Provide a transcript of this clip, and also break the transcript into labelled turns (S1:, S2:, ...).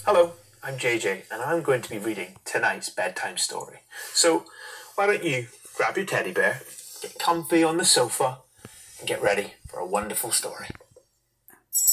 S1: Hello, I'm JJ, and I'm going to be reading tonight's bedtime story. So, why don't you grab your teddy bear, get comfy on the sofa, and get ready for a wonderful story.